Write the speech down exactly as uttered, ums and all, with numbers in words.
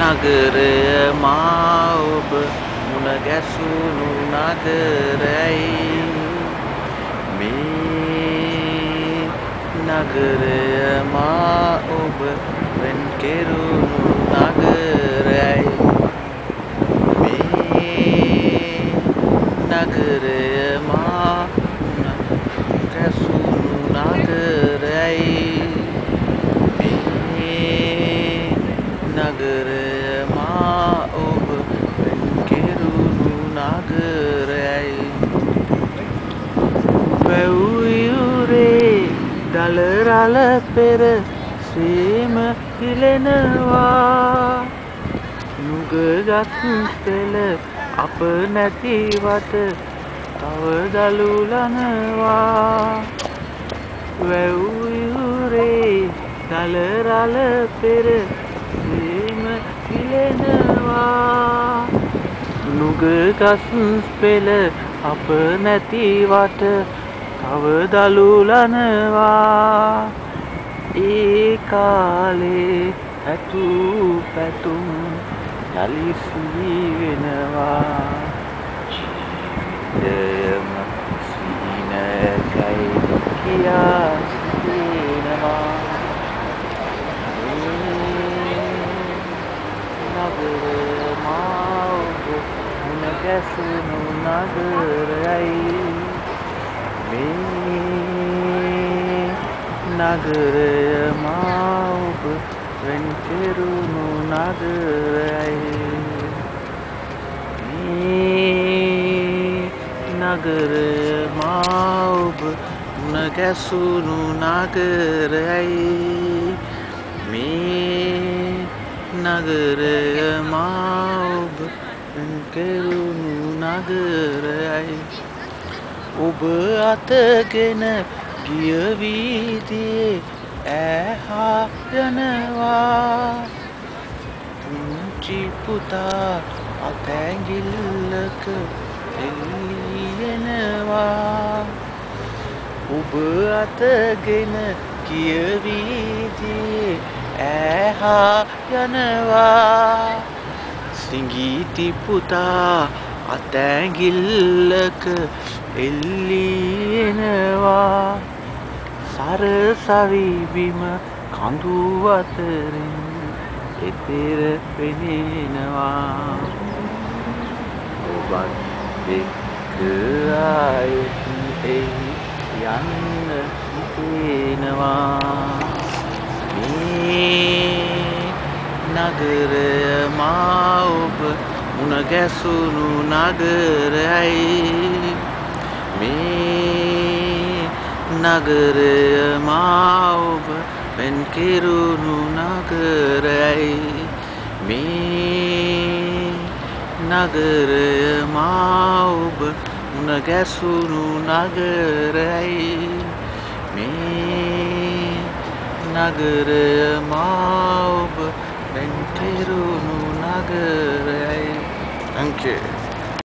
නගරය මා ඔබ මුණ ගැසුණු නගරයයි මේ නගරය මා ඔබ වෙන් කෙරුණු නගරයයි මේ නගරය මා මුණ ගැසුණු නගරයයි නගරය මා ඔබ වෙන් කෙරුණු නගරයයි වැව් යුරේ දල රළ පෙර සේම පිලෙනවා නුගගත් පෙළ අප නැති වට තව දලුලනවා වැව් යුරේ දල රළ පෙර සේම පිලෙනවා නුගගස් පෙළ අප නැති වට තව දලුලනවා ඒ කාලේ ඇtuu පැතුම් යලිසී වෙනවා දෙයම සීනකයි කියා සිටිනවා නගරය මා ඔබ මුණ ගැසුණු නගරයයි මේ නගරය මා ඔබ වෙන් කෙරුණු නගරයයි මේ නගරය මා ඔබ මුණ ගැසුණු නගරයයි මේ නගරය මා ඔබ වෙන් කෙරුණු නගරයයි ඔබ අතගෙන ගිය වීදියේ ඈහා යනවා පුංචි පුතා අතැඟිල්ලක එල්ලියනවා ඔබ අතගෙන ගිය වීදියේ ඈහා යනවා සිඟීති පුතා අතැඟිල්ලක එල්ලියනවා සරසවි බිම කඳු අතරින් එතෙර පෙනෙනවා ඔබත් එක්ක ආයෙත් එහි යන්න හිතෙනවා මේ නගරය මා ඔබ මුණ ගැසුණු නගරයයි මේ නගරය මා ඔබ වෙන් කෙරුණු නගරයයි මේ නගරය මා ඔබ මුණ ගැසුණු නගරයයි මේ නගරය මා ඔබ වෙන් කෙරුණු නගරයයි Thank you.